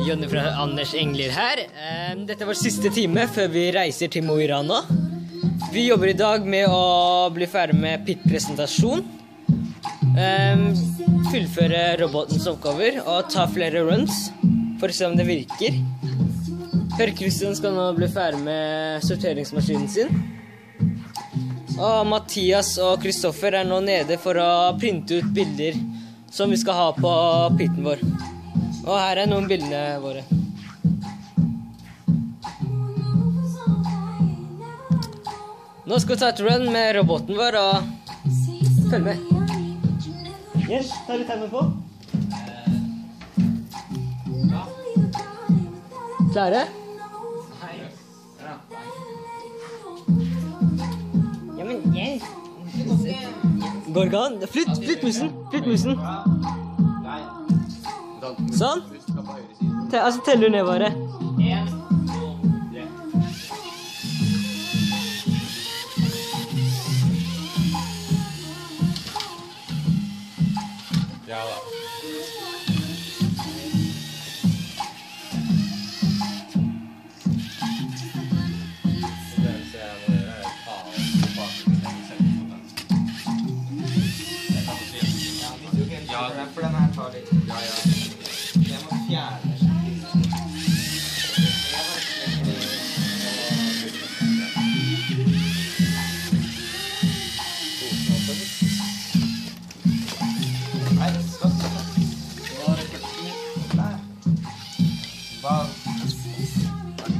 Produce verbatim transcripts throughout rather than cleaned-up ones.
Jonny fra Anders Engler her. Dette er vår siste time før vi reiser til Mo i Rana. Vi jobber i dag med å bli ferdig med pit-presentasjon, fullføre robotens oppgaver og ta flere runs for å se om det virker. Per Christian skal nå bli ferdig med sorteringsmaskinen sin. Og Mathias og Kristoffer er nå nede for å printe ut bilder som vi skal ha på pitten vår. Og her er noen bildene våre. Nå skal vi ta et run med roboten vår og følg med. Jens, tar du tegnet på? Klare? Ja, men Jens. Går ikke an? Flytt, flytt musen, flytt musen. Sånn? Te altså teller du ned bare. En, to, tre. Ja da. Ja, for den her tar litt. Ja, ja. Jeg må fjerne. Nei, stopp, stopp. Nå er det først. Nei. Hva? Ok.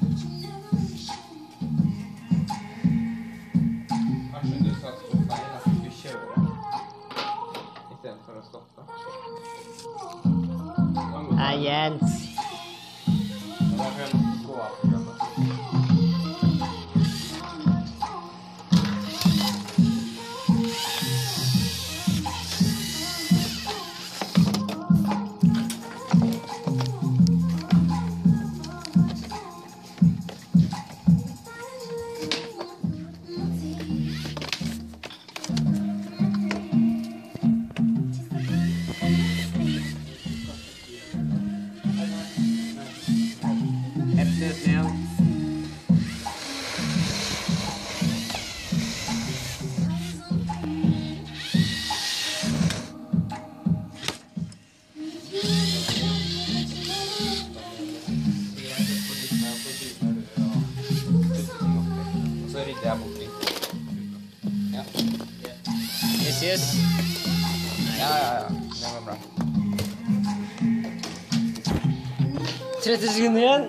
Kanskje du sa så feil at du skulle kjøre i stedet for å stoppe. Hei, Jens. Da kan jeg gå av programmet. Så rydder jeg bort litt. Ja. Yes, yes. Ja, ja, ja. Det var bra. tretti sekunder igjen.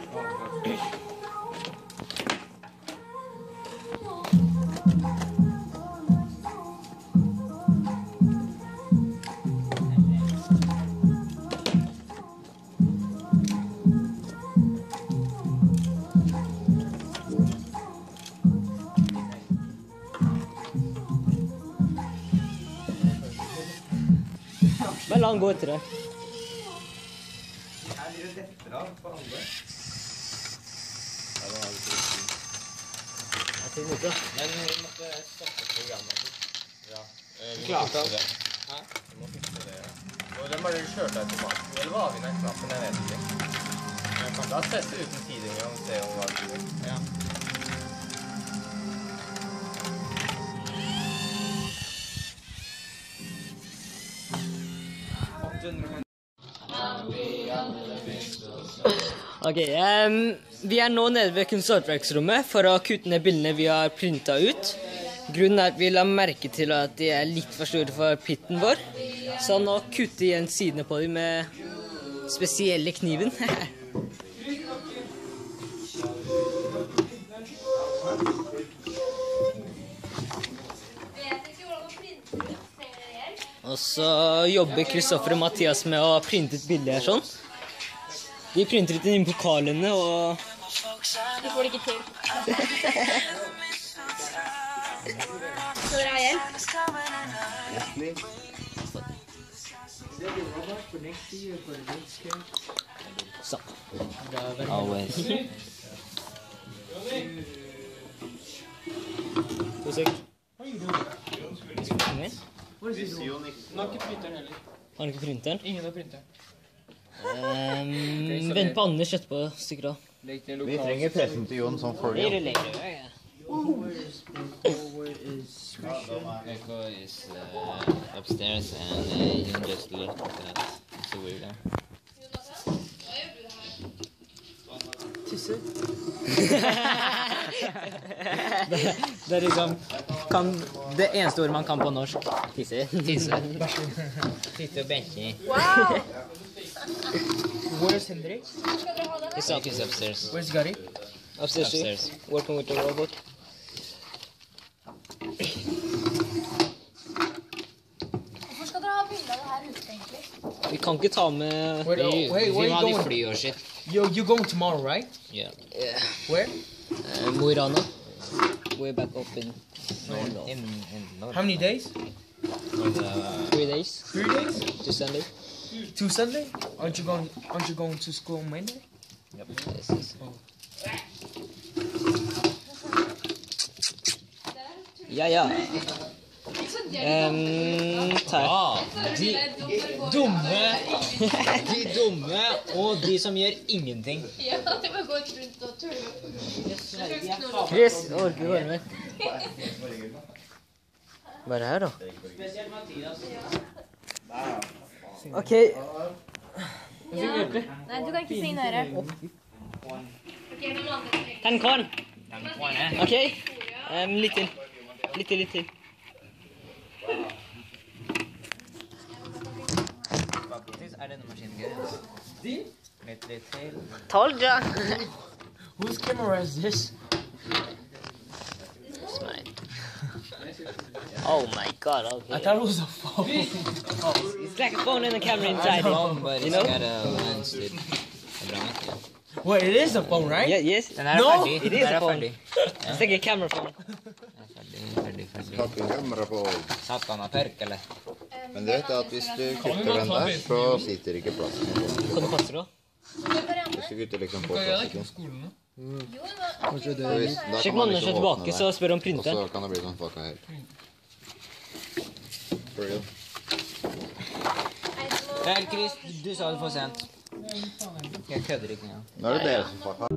Men la han gå etter det. Her blir det detter av på alle. Ja, det var litt riktig. Jeg tror ikke. Men vi måtte stoppe programmet. Ja, vi må Klart fikse det. Hæ? Vi må fikse det, ja. Og den bare kjørte automatisk. Eller var vi den knappen? Jeg vet ikke. Jeg kan da teste uten tid en gang og se om hva det gjør. Ja. Ok, um, vi er nå nede ved kunsthåndverksrommet for å kutte ned bildene vi har printet ut. Grunnen er at vi la merke til at de er litt for store for pitten vår. Så nå kutter vi igjen sidene på dem med spesielle kniven. Og så jobber Kristoffer og Mathias med å printe ut bilder sånn. De printer ut inn i pokalene og... Du får det ikke til. Skal dere ha hjelp? Sånn. Always. To sek. Ingen? Den har ikke printeren heller. Har du ikke printeren? Ingen har printeren. Um, vent på Anders etterpå, stikker av. Vi trenger pressen til Jon som får Det det. er lenger, ja. Echo is uh, upstairs and uh, you just look at that. It's so weird. Tisse. det, det er liksom kan, det eneste ordet man kan på norsk. Tisse. Tisse. Tisse og benke. Wow! Where's Hendrik? He's up. He's upstairs. Where's Gary? Upstairs, Upstairs. working with the robot. Hvorfor skal dere ha bilder av det her ute, egentlig? Vi kan ikke ta med... Wait, oh, We, wait, we where you want the going? free or shit. Yo, you going tomorrow, right? Yeah. Where? Uh, Mo i Rana. Way back up in In, in North. How many days? Uh, three days Three days? to Sunday. To Sunday? Aren't you going? Aren't you going to school on Monday? Yes, yes. Ja, ja. Um, ah, de dumme, de dumme og de som gjør ingenting. Ja, det var gått rundt og tulle. Chris, orker du være med? Bare her da. Ok. Nei, du kan ikke signere. Ten korn. Ok, um, litt til. Litt til, litt til. Faktisk er denne maskinen gøy, altså. Litt, litt til. Told ya. Whose camera is this? It's mine. Oh my god, okay. I thought it was a phone. It's like a phone and a camera inside Phone, it. but You it's know? got a lens, dude. Det er bra nok, ja. Wait, it is a phone, right? Yeah, yes. Den er No, ferdig. it is Den a er phone. ferdig. It's like a camera phone. Den er ferdig, ferdig, ferdig. Tatt en kamera på. Satana perkele. Men du vet at hvis du kutter den der, så sitter ikke plassen. Kan du passe da? Hvis du kutter liksom på plastikken. Jo, Så hvis, da Sjekk kan om man Anders er liksom tilbake, åpne så der. spør om Og printeren. så kan det bli sånn fucka her. For real. Vel, Chris, du sa det for sent. Jeg kødder ikke engang. Nå er det dere som fucka.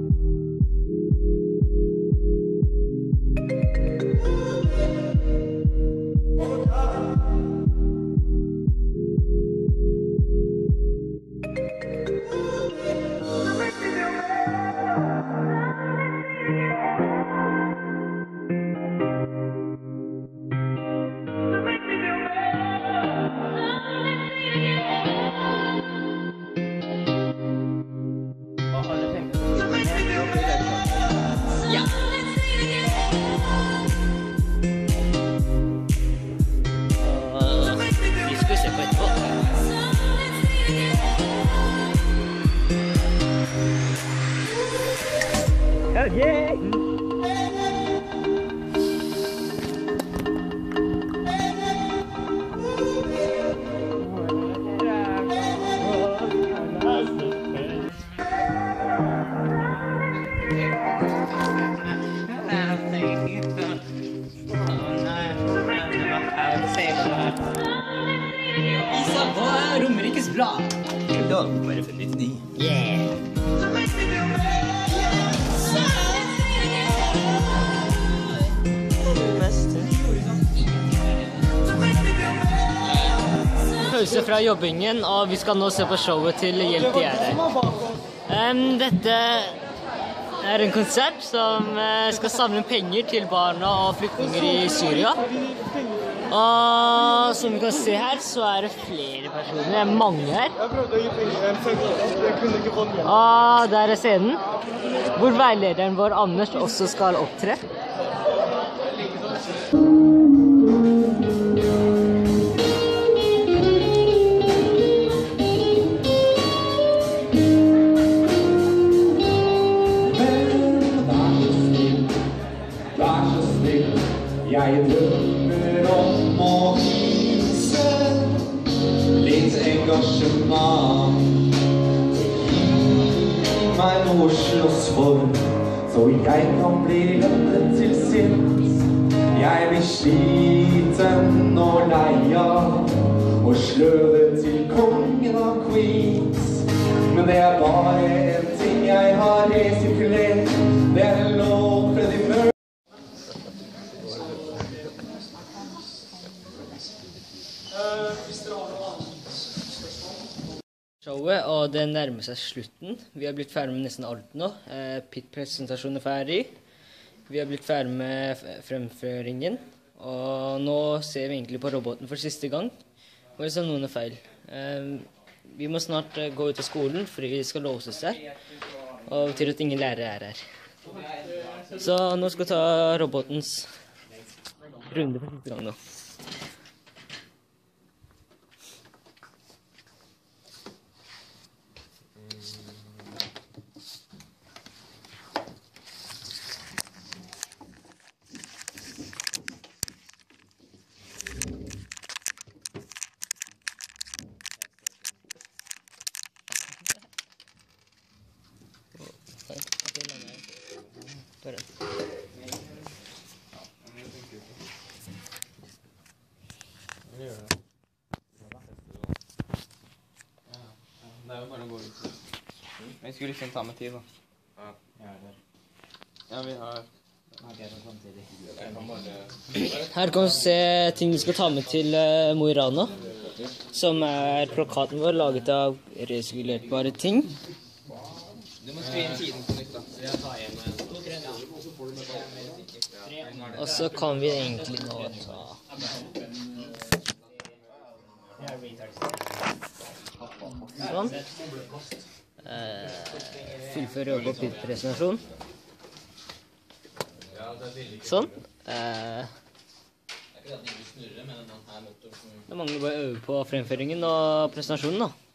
Ja. Og vi skal se på etterpå. Okay. Isa på Romerikes Blad. Bare for nittioni. Yeah. Pause fra jobbingen, og vi skal nå se på showet til Hjelp til Gjerde. Um, dette er en konsert som eh, skal samle penger til barna og flyktninger i Syria. Og som vi kan se her, så er det flere personer. Det er mange her. Og der er scenen, hvor veilederen vår Anders også skal opptre. Jeg drømmer om å vise litt engasjement. Gi meg noe å slåss for, så jeg kan bli lettet til sinns. Jeg blir sliten og lei av å sløve til kongen av Queens. Men det er bare en ting jeg har resirkulert. Det er en låt Freddie Mercury. Showet, og det nærmer seg slutten. Vi har blitt ferdig med nesten alt nå. Eh, Pit-presentasjonen er ferdig. Vi har blitt ferdig med f- fremføringen. Og nå ser vi egentlig på roboten for siste gang. Og det er noen er feil. Eh, vi må snart eh, gå ut av skolen, fordi vi skal låses der. Og det betyr at ingen lærere er her. Så nå skal vi ta robotens runde for siste gang nå. Det er jo bare å gå ut. Vi skulle liksom ta med tid, da. Ja, ja vi har... Her kan vi se ting vi skal ta med til uh, Mo i Rana, som er plakaten vår laget av resirkulerbare ting. Du må skrive inn tiden på nytt, da. Så jeg tar igjen med Og så kan vi egentlig nå ta sånn. Eh, fullføre på Pit-presentasjon. Sånn. Eh, det mangler bare å øve på fremføringen og presentasjonen da.